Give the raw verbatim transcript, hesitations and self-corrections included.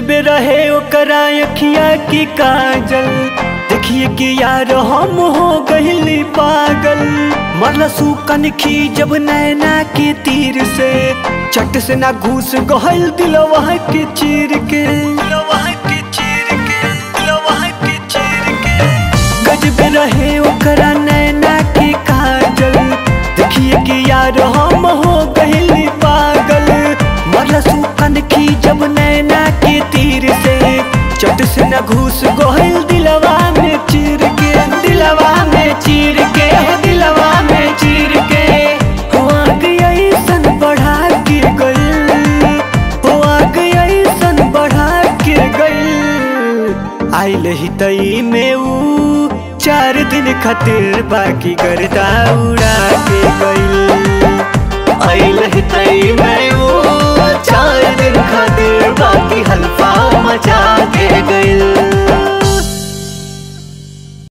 गजबे रहे ओकरा अखिया की काजल, देखिए कि यार हम हो गइली पागल। मरला सूकन खी जब नैना के तीर से, चट से ना घुस गइल दिलवा के चीर के, दिलवा के चीर के, दिलवा के चीर के। गजबे रहे ओकरा नैना के काजल, देखिए कि यार हम हो गइली पागल। मरला सूकन खी जब नैना के तीर से, चट से न घुस गइल दिलवा में चीर के, दिलवा में चीर के, दिलवा में चीर के। हो आग ऐसन बढ़ा के गइल, हो आग ऐसन बढ़ा के गइल। आइल ही तई में ऊ चार दिन खातिर बाकी गर्दा उड़ा के गइल।